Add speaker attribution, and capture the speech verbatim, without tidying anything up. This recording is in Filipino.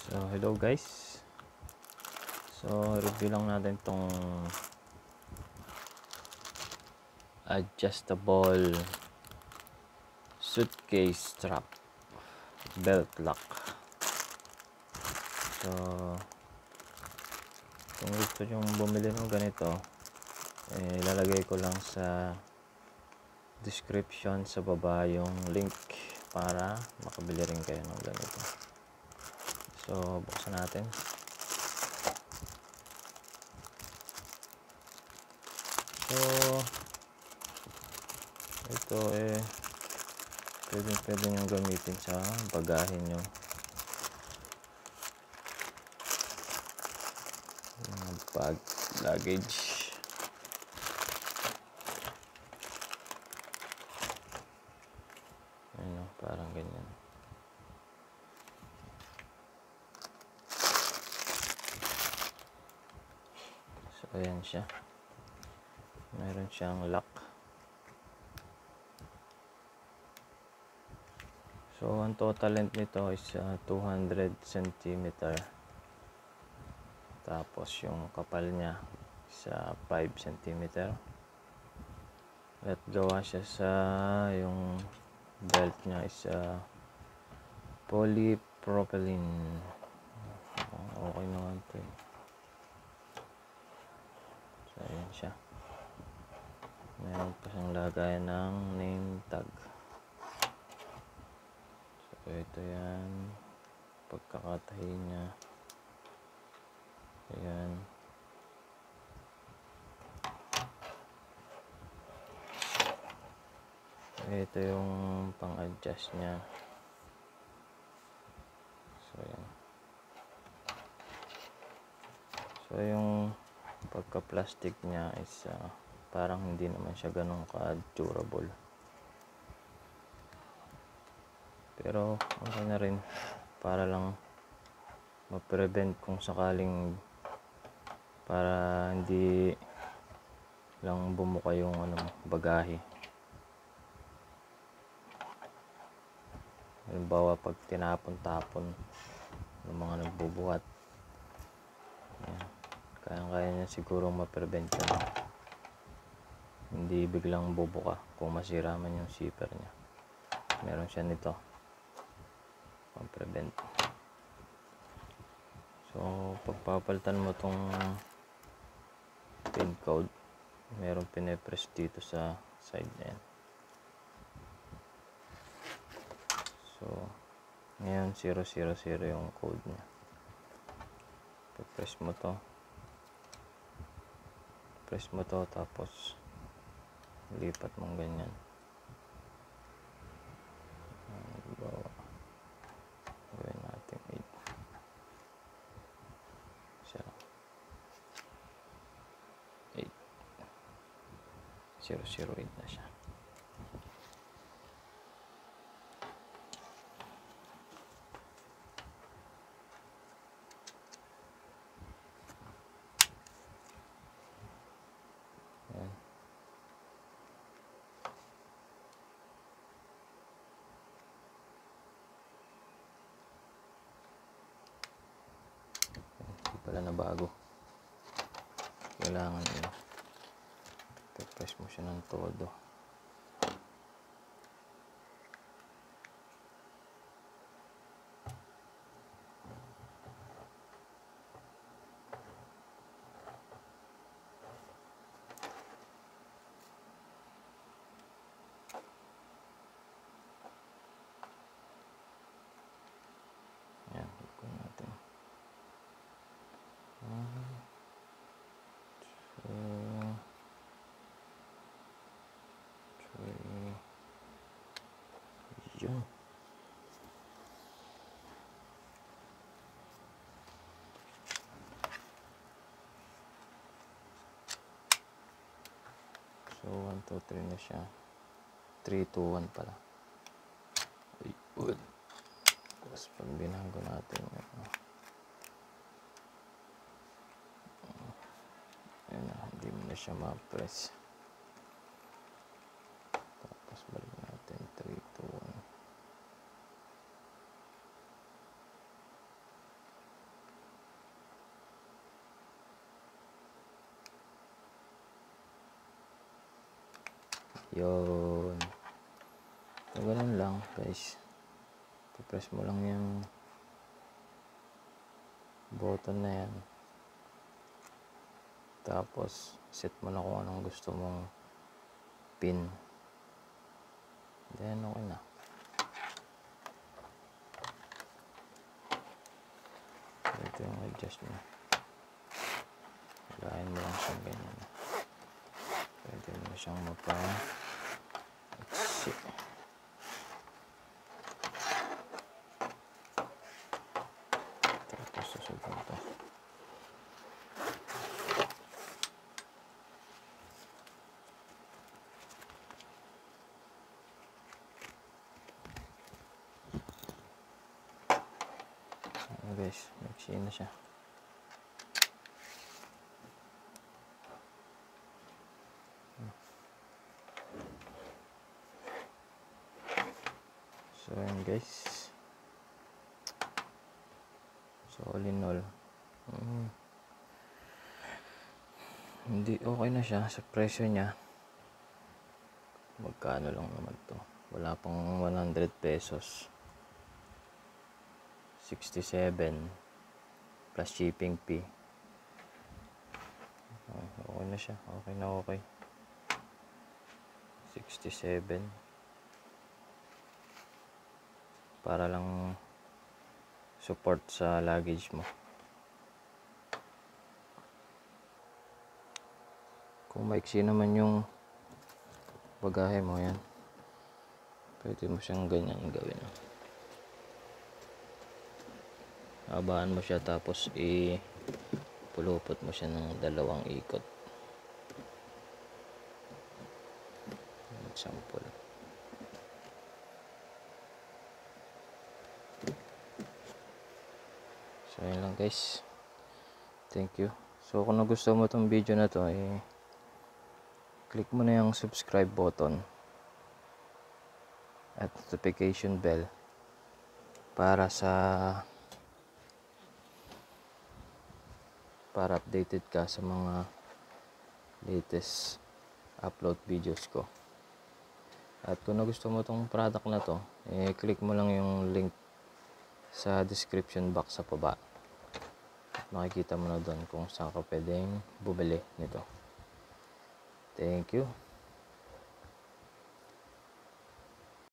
Speaker 1: So hello guys, so review lang natin tong adjustable suitcase strap belt lock. So kung gusto nyo bumili ng ganito, eh, lalagay ko lang sa description sa baba yung link para makabili rin kayo ng ganito. So buksan natin. So ito eh pwede pwede nyo gamitin sa bagahin nyo, yung bag luggage. Ayun, parang ganyan. So ayan siya, meron siyang lock. So ang total length nito is uh, two hundred centimeter, tapos yung kapal niya sa five centimeter. At gawa siya sa yung belt niya is uh, polypropylene. Okay naman ito eh. So ayan siya, meron pa siyang lagayan ng name tag. So ito yan, pagkakatahi niya. Ayan. Ito yung pang-adjust niya. So ayan. So yung pagka-plastic niya is uh, parang hindi naman siya ganun ka-durable. Pero okay na rin, para lang ma-prevent kung sakaling, para hindi lang bumuka yung ano, bagahe. Halimbawa pag tinapon-tapon ng mga nagbubuhat, kaya-kaya niya siguro ma-prevent yun. Hindi biglang bubuka kung masira man yung zipper niya. Meron siya nito pang-prevent. So pagpapalitan mo tong pin code, meron pinipress dito sa side na yan. So ngayon zero zero zero yung code niya. Press mo to, press mo to, tapos lipat mong ganyan. Bawa gawin natin eight. Siya eight zero zero eight na siya. Ayan. Hindi pala na bago. Kailangan yun, press mo siya ng todo. Ayan, ikon natin. One, two, three. Yun. So one, two, three na siya. three, two, one pala. Ayun. Tapos pag binago natin, ayun na, hindi mo na siya ma-press. Tapos balik natin, three, two, one. Yun. So, ganun lang guys. I-press mo lang yung button na yan. Tapos, set mo na kung anong gusto mong pin. Then, okay na. Ito yung adjust mo. Hilahin mo lang siyang ganyan. Pwede mo siyang mapa-exit. Tapos susunod ito. So guys, maiksi na siya. So yun guys. So all in all, mm, hindi okay na siya sa presyo niya. Magkano lang naman to? Wala pang one hundred pesos. sixty-seven plus shipping fee. Okay na siya. Okay na okay. sixty-seven. Para lang support sa luggage mo. Kung maiksi naman yung bagahe mo, yan, pwede mo siyang ganyan gawin. Habaan mo siya tapos i-pulupot mo siya ng dalawang ikot. Example. So yun lang guys. Thank you. So kung nagustuhan mo itong video na to, eh, click mo na yung subscribe button at notification bell para sa para updated ka sa mga latest upload videos ko. At kung nagustuhan mo itong product na to, eh, click mo lang yung link sa description box sa baba. Makikita mo na doon kung saan ka pwedeng bumili nito. Thank you.